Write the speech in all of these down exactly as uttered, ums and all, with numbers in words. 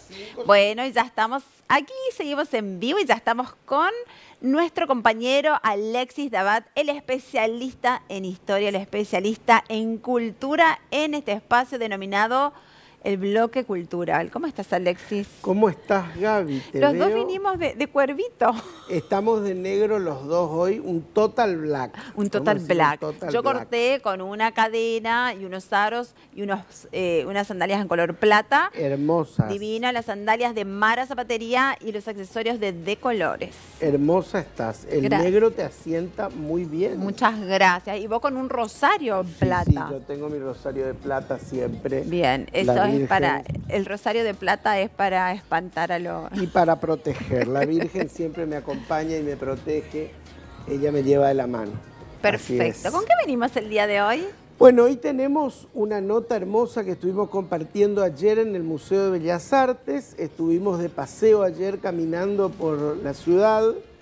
cinco. Bueno, y ya estamos aquí, seguimos en vivo y ya estamos con nuestro compañero Alexis Dabat, el especialista en historia, el especialista en cultura en este espacio denominado el Bloque Cultural. ¿Cómo estás, Alexis? ¿Cómo estás, Gaby? Te los veo. dos vinimos de, de cuervito. Estamos de negro los dos hoy, un total black. Un total black. Un total Yo black. corté con una cadena y unos aros y unos, eh, unas sandalias en color plata. Hermosas. Divina, las sandalias de Mara Zapatería y los accesorios de De Colores. Hermosa estás. El Gracias. negro te asienta muy bien. Muchas gracias. Y vos con un rosario Sí, plata. Sí, yo tengo mi rosario de plata siempre. Bien, eso La es Virgen. para... El rosario de plata es para espantar a los... Y para proteger. La Virgen siempre me acompaña y me protege. Ella me lleva de la mano. Perfecto. ¿Con qué venimos el día de hoy? Bueno, hoy tenemos una nota hermosa que estuvimos compartiendo ayer en el Museo de Bellas Artes. Estuvimos de paseo ayer caminando por la ciudad,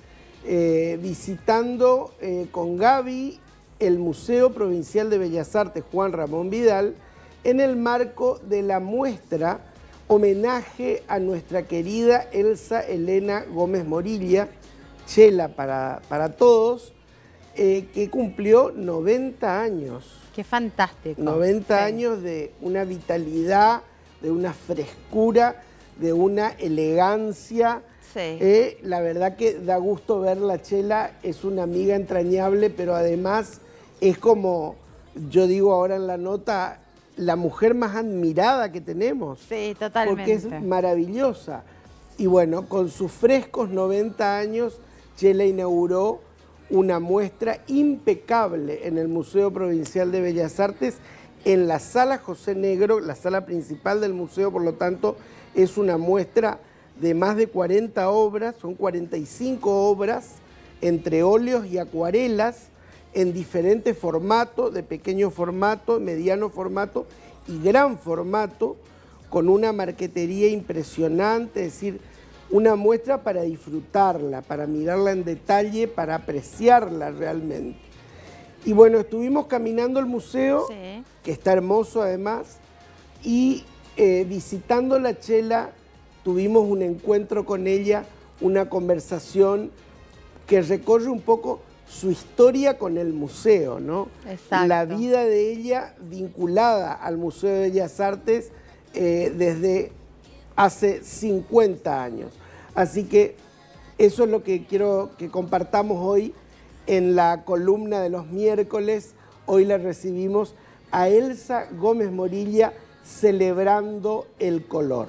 eh, visitando eh, con Gaby el Museo Provincial de Bellas Artes Juan Ramón Vidal en el marco de la muestra homenaje a nuestra querida Elsa Elena Gómez Morilla, Chela para, para todos, eh, que cumplió noventa años. Qué fantástico. noventa Sí. años de una vitalidad, de una frescura, de una elegancia. Sí. Eh, la verdad que da gusto verla, Chela, es una amiga entrañable, pero además es como, yo digo ahora en la nota, la mujer más admirada que tenemos. Sí, totalmente. Porque es maravillosa. Y bueno, con sus frescos noventa años, Chela inauguró una muestra impecable en el Museo Provincial de Bellas Artes, en la Sala José Negro, la sala principal del museo, por lo tanto, es una muestra de más de cuarenta obras, son cuarenta y cinco obras, entre óleos y acuarelas, en diferentes formatos, de pequeño formato, mediano formato y gran formato, con una marquetería impresionante, es decir, una muestra para disfrutarla, para mirarla en detalle, para apreciarla realmente. Y bueno, estuvimos caminando el museo, Sí. que está hermoso además, y eh, visitando la Chela, tuvimos un encuentro con ella, una conversación que recorre un poco su historia con el museo, ¿no? Exacto. La vida de ella vinculada al Museo de Bellas Artes eh, desde hace cincuenta años. Así que eso es lo que quiero que compartamos hoy en la columna de los miércoles. Hoy la recibimos a Elsa Gómez Morilla celebrando el color.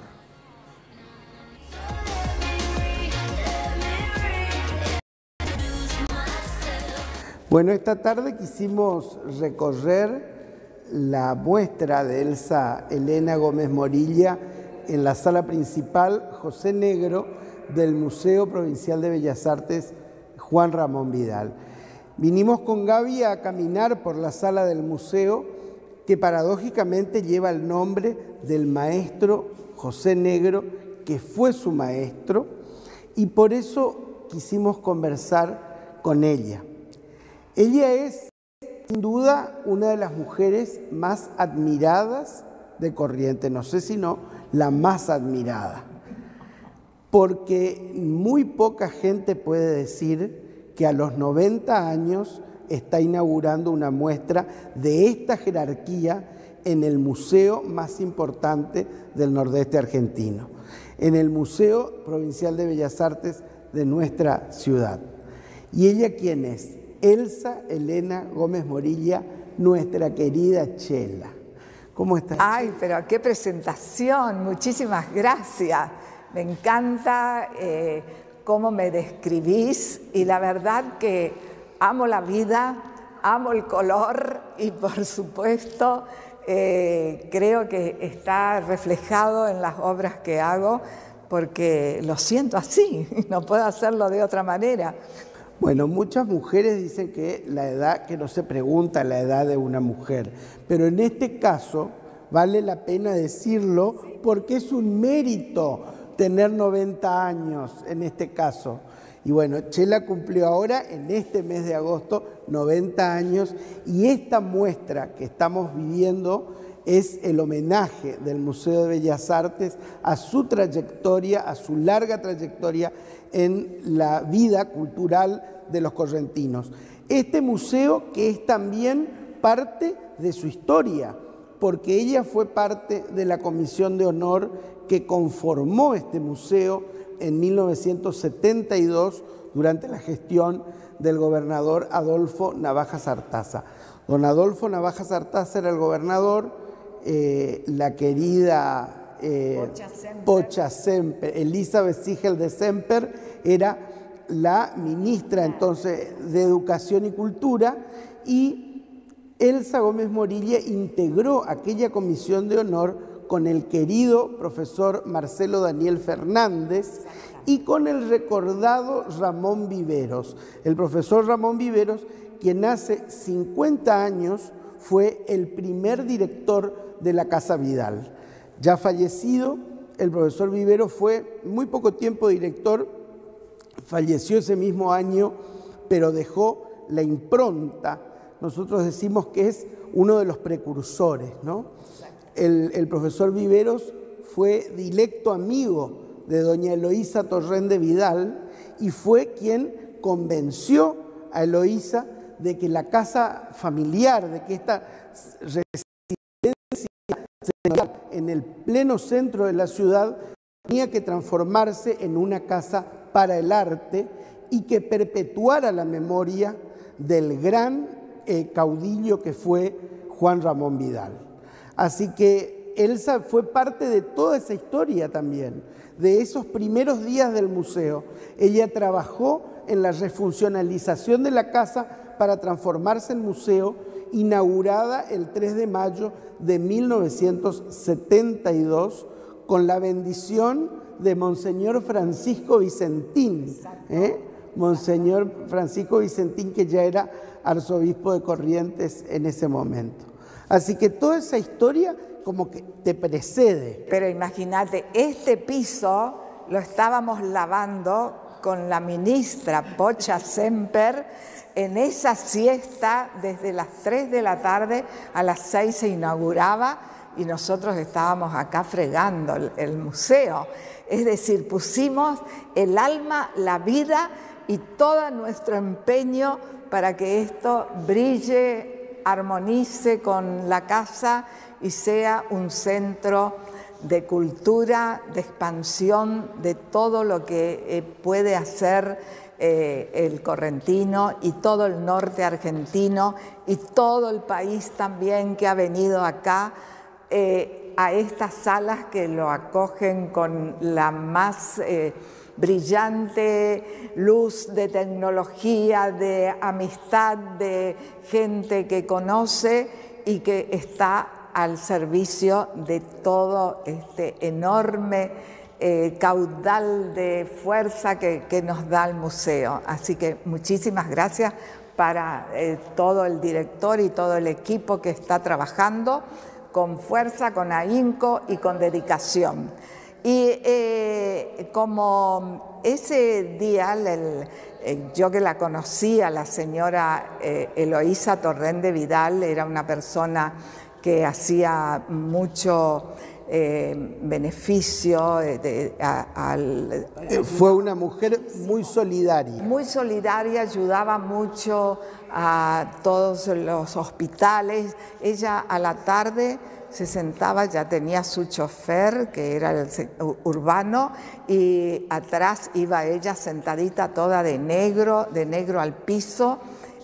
Bueno, esta tarde quisimos recorrer la muestra de Elsa Elena Gómez Morilla en la sala principal José Negro del Museo Provincial de Bellas Artes Juan Ramón Vidal. Vinimos con Gaby a caminar por la sala del museo, que paradójicamente lleva el nombre del maestro José Negro, que fue su maestro, y por eso quisimos conversar con ella. Ella es, sin duda, una de las mujeres más admiradas de Corrientes, no sé si no, la más admirada, porque muy poca gente puede decir que a los noventa años está inaugurando una muestra de esta jerarquía en el museo más importante del nordeste argentino, en el Museo Provincial de Bellas Artes de nuestra ciudad. ¿Y ella quién es? Elsa Elena Gómez Morilla, nuestra querida Chela. ¿Cómo estás? Ay, pero qué presentación, muchísimas gracias. Me encanta eh, cómo me describís y la verdad que amo la vida, amo el color y por supuesto eh, creo que está reflejado en las obras que hago porque lo siento así, no puedo hacerlo de otra manera. Bueno, muchas mujeres dicen que la edad, que no se pregunta la edad de una mujer, pero en este caso vale la pena decirlo porque es un mérito tener noventa años en este caso. Y bueno, Chela cumplió ahora, en este mes de agosto, noventa años, y esta muestra que estamos viviendo es el homenaje del Museo de Bellas Artes a su trayectoria, a su larga trayectoria en la vida cultural de los correntinos. Este museo que es también parte de su historia, porque ella fue parte de la comisión de honor que conformó este museo en mil novecientos setenta y dos durante la gestión del gobernador Adolfo Navajas Artaza. Don Adolfo Navajas Artaza era el gobernador, eh, la querida eh, Pocha Semper, Pocha Semper, Elizabeth Sigel de Semper, era la ministra entonces de Educación y Cultura, y Elsa Gómez Morilla integró aquella comisión de honor con el querido profesor Marcelo Daniel Fernández y con el recordado Ramón Viveros. El profesor Ramón Viveros, quien hace cincuenta años fue el primer director de la Casa Vidal. Ya fallecido, el profesor Viveros fue muy poco tiempo director, falleció ese mismo año, pero dejó la impronta. Nosotros decimos que es uno de los precursores, ¿no? El, el profesor Viveros fue directo amigo de doña Eloísa Torrende Vidal y fue quien convenció a Eloísa de que la casa familiar, de que esta residencia en el pleno centro de la ciudad tenía que transformarse en una casa para el arte y que perpetuara la memoria del gran eh, caudillo que fue Juan Ramón Vidal. Así que Elsa fue parte de toda esa historia también, de esos primeros días del museo. Ella trabajó en la refuncionalización de la casa para transformarse en museo, inaugurada el tres de mayo de mil novecientos setenta y dos, con la bendición de Monseñor Francisco Vicentín, ¿eh? Monseñor Francisco Vicentín, que ya era arzobispo de Corrientes en ese momento. Así que toda esa historia como que te precede. Pero imagínate, este piso lo estábamos lavando con la ministra Pocha Semper en esa siesta desde las tres de la tarde a las seis se inauguraba y nosotros estábamos acá fregando el, el museo. Es decir, pusimos el alma, la vida y todo nuestro empeño para que esto brille, armonice con la casa y sea un centro de cultura, de expansión de todo lo que eh, puede hacer eh, el correntino y todo el norte argentino y todo el país también que ha venido acá eh, a estas salas que lo acogen con la más eh, brillante luz de tecnología, de amistad, de gente que conoce y que está al servicio de todo este enorme eh, caudal de fuerza que, que nos da el museo. Así que muchísimas gracias para eh, todo el director y todo el equipo que está trabajando con fuerza, con ahínco y con dedicación. Y eh, como ese día, el, eh, yo que la conocía, la señora eh, Eloísa Torrende Vidal, era una persona que hacía mucho eh, beneficio. De, de, a, al, Fue una mujer muy solidaria. Muy solidaria, ayudaba mucho a todos los hospitales. Ella a la tarde se sentaba, ya tenía su chofer, que era el urbano, y atrás iba ella sentadita toda de negro, de negro al piso,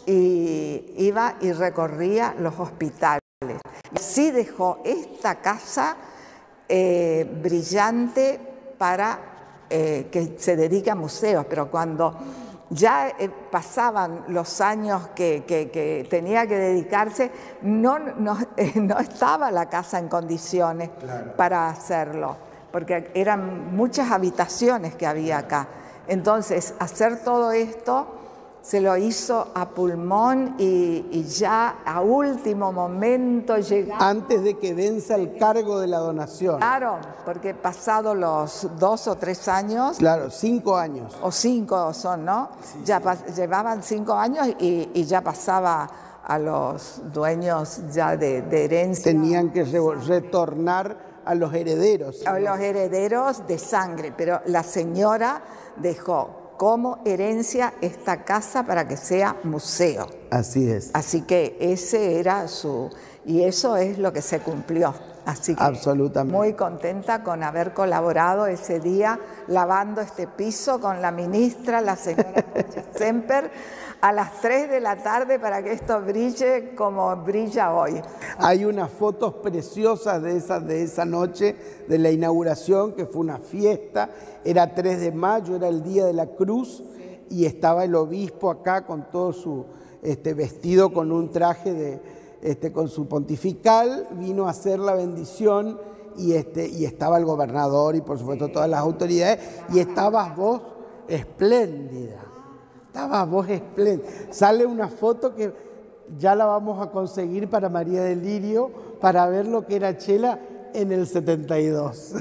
y iba y recorría los hospitales. Así dejó esta casa eh, brillante para eh, que se dedique a museos, pero cuando ya eh, pasaban los años que, que, que tenía que dedicarse, no, no, eh, no estaba la casa en condiciones claro. para hacerlo, porque eran muchas habitaciones que había acá. Entonces, hacer todo esto se lo hizo a pulmón y, y ya a último momento llegó. Antes de que venza el cargo de la donación. Claro, porque pasado los dos o tres años. Claro, cinco años. O cinco son, ¿no? Sí, ya sí. Llevaban cinco años y, y ya pasaba a los dueños ya de, de herencia. Tenían que re retornar a los herederos. A los herederos de sangre, pero la señora dejó como herencia esta casa para que sea museo. Así es. Así que ese era su... y eso es lo que se cumplió. Así que absolutamente muy contenta con haber colaborado ese día lavando este piso con la ministra, la señora Semper, a las tres de la tarde para que esto brille como brilla hoy. Hay unas fotos preciosas de esa, de esa noche de la inauguración, que fue una fiesta. Era tres de mayo, era el Día de la Cruz, y estaba el obispo acá con todo su este, vestido con un traje de... Este, con su pontifical, vino a hacer la bendición y, este, y estaba el gobernador y por supuesto todas las autoridades, y estabas vos espléndida, estabas vos espléndida. Sale una foto que ya la vamos a conseguir para María del Lirio, para ver lo que era Txela en el setenta y dos.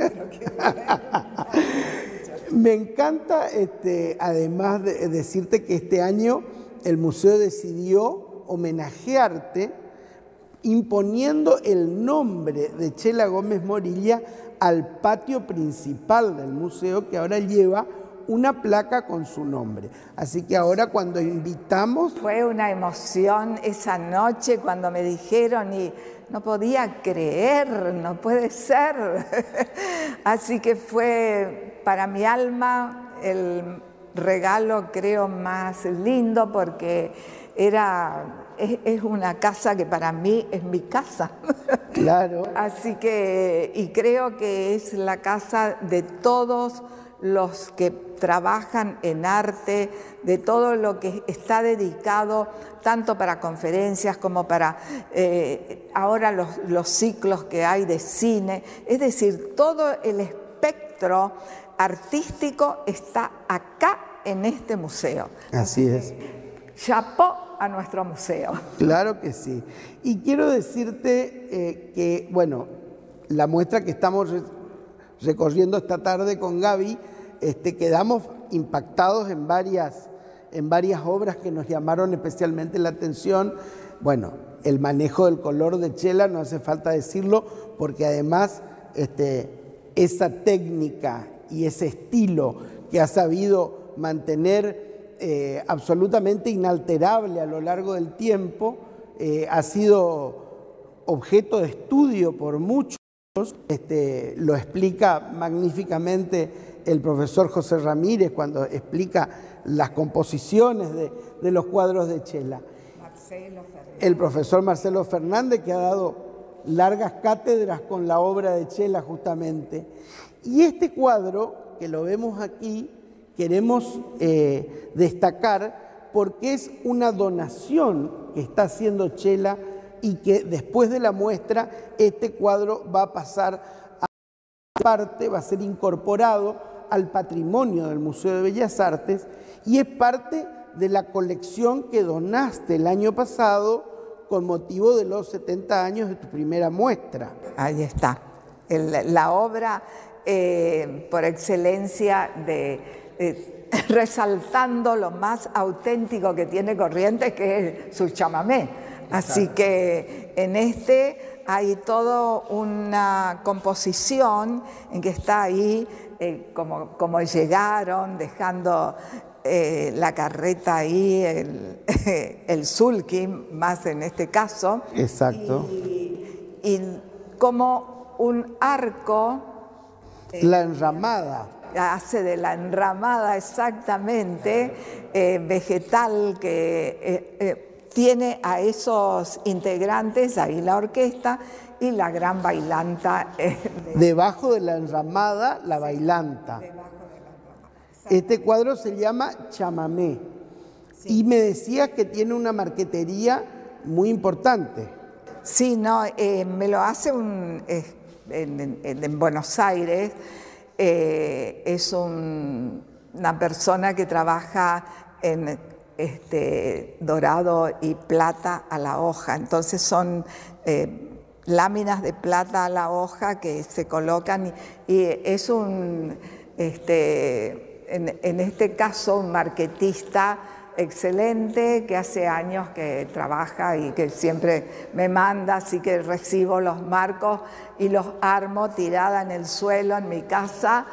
Me encanta, este, además de decirte que este año el museo decidió homenajearte imponiendo el nombre de Txela Gómez Morilla al patio principal del museo, que ahora lleva una placa con su nombre. Así que ahora cuando invitamos... Fue una emoción esa noche cuando me dijeron y no podía creer, no puede ser. Así que fue para mi alma el regalo creo más lindo porque era, es, es una casa que para mí es mi casa. Claro. Así que, y creo que es la casa de todos los que trabajan en arte, de todo lo que está dedicado tanto para conferencias como para eh, ahora los, los ciclos que hay de cine. Es decir, todo el espectro artístico está acá en este museo. Así es. Chapó a nuestro museo. Claro que sí. Y quiero decirte eh, que, bueno, la muestra que estamos re recorriendo esta tarde con Gaby, este, quedamos impactados en varias, en varias obras que nos llamaron especialmente la atención. Bueno, el manejo del color de Txela, no hace falta decirlo, porque además este, esa técnica y ese estilo que ha sabido mantener eh, absolutamente inalterable a lo largo del tiempo, eh, ha sido objeto de estudio por muchos. Este, lo explica magníficamente el profesor José Ramírez cuando explica las composiciones de, de los cuadros de Txela. El profesor Marcelo Fernández, que ha dado largas cátedras con la obra de Txela justamente. Y este cuadro, que lo vemos aquí, queremos eh, destacar porque es una donación que está haciendo Txela y que después de la muestra este cuadro va a pasar a parte, va a ser incorporado al patrimonio del Museo de Bellas Artes y es parte de la colección que donaste el año pasado con motivo de los setenta años de tu primera muestra. Ahí está, el, la obra eh, por excelencia de... de resaltando lo más auténtico que tiene Corrientes, que es su chamamé. Así que en este hay toda una composición en que está ahí eh, como, como llegaron, dejando eh, la carreta ahí, el, el sulky, más en este caso. Exacto. Y, y como un arco. Eh, la enramada. Hace de la enramada exactamente, eh, vegetal que eh, eh, tiene a esos integrantes, ahí la orquesta y la gran bailanta. Eh, de... Debajo de la enramada, la bailanta. Este cuadro se llama Chamamé. Sí. Y me decías que tiene una marquetería muy importante. Sí, no, eh, me lo hace un, eh, en, en, en Buenos Aires. Eh, es un, una persona que trabaja en este, dorado y plata a la hoja. Entonces son eh, láminas de plata a la hoja que se colocan y, y es un, este, en, en este caso, un marquetista excelente, que hace años que trabaja y que siempre me manda, así que recibo los marcos y los armo tirada en el suelo en mi casa.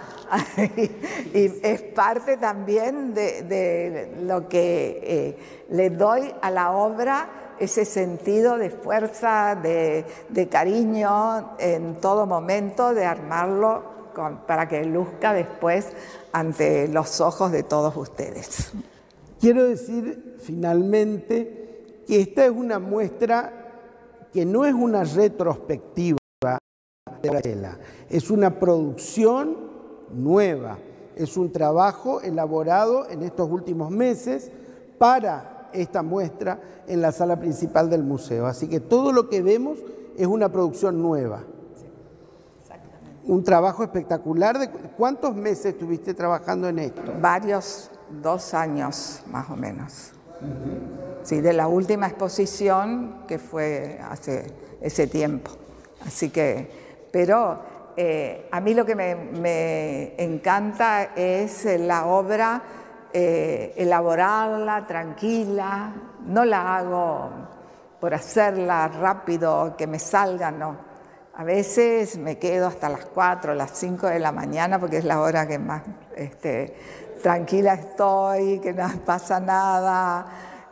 Y es parte también de, de lo que eh, le doy a la obra, ese sentido de fuerza, de, de cariño en todo momento, de armarlo con, para que luzca después ante los ojos de todos ustedes. Quiero decir finalmente que esta es una muestra que no es una retrospectiva de Graciela, es una producción nueva, es un trabajo elaborado en estos últimos meses para esta muestra en la sala principal del museo. Así que todo lo que vemos es una producción nueva. Sí, exactamente. Un trabajo espectacular. De, ¿cuántos meses estuviste trabajando en esto? Varios, dos años más o menos. Uh-huh. Sí, de la última exposición que fue hace ese tiempo. Así que, pero eh, a mí lo que me, me encanta es la obra, eh, elaborarla tranquila. No la hago por hacerla rápido, que me salga, no. A veces me quedo hasta las cuatro, las cinco de la mañana, porque es la hora que más este, tranquila estoy, que no pasa nada.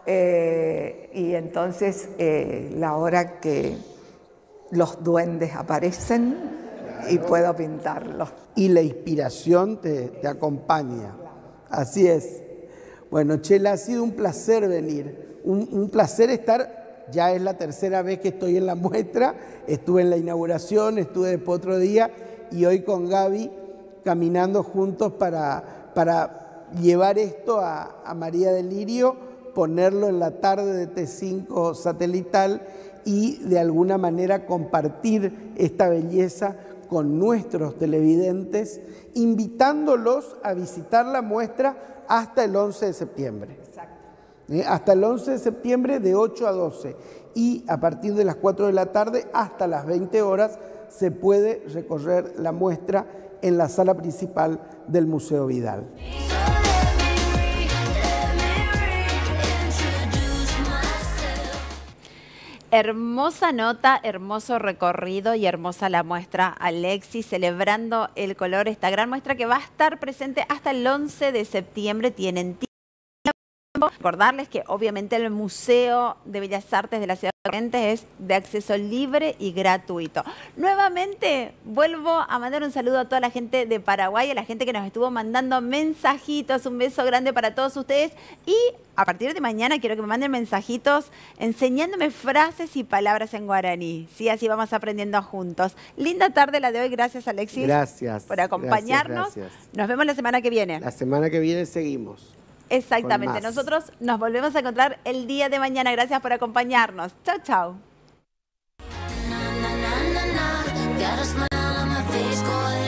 Eh, y entonces eh, la hora que los duendes aparecen y puedo pintarlos. Y la inspiración te, te acompaña. Así es. Bueno, Chela, ha sido un placer venir. Un, un placer estar, ya es la tercera vez que estoy en la muestra. Estuve en la inauguración, estuve después otro día y hoy con Gaby caminando juntos para, para llevar esto a, a María del Lirio, ponerlo en la tarde de T cinco satelital y de alguna manera compartir esta belleza con nuestros televidentes, invitándolos a visitar la muestra hasta el once de septiembre. Exacto. ¿Eh? Hasta el once de septiembre de ocho a doce y a partir de las cuatro de la tarde hasta las veinte horas se puede recorrer la muestra en la sala principal del Museo Vidal. Hermosa nota, hermoso recorrido y hermosa la muestra, Alexis, celebrando el color, esta gran muestra que va a estar presente hasta el once de septiembre. Tienen tiempo. Recordarles que obviamente el Museo de Bellas Artes de la Ciudad de Corrientes es de acceso libre y gratuito. Nuevamente vuelvo a mandar un saludo a toda la gente de Paraguay, a la gente que nos estuvo mandando mensajitos, un beso grande para todos ustedes y a partir de mañana quiero que me manden mensajitos enseñándome frases y palabras en guaraní. Sí, así vamos aprendiendo juntos. Linda tarde la de hoy, gracias Alexis. Gracias. Por acompañarnos. Gracias, gracias. Nos vemos la semana que viene. La semana que viene seguimos. Exactamente. Nosotros nos volvemos a encontrar el día de mañana. Gracias por acompañarnos. Chao, chao.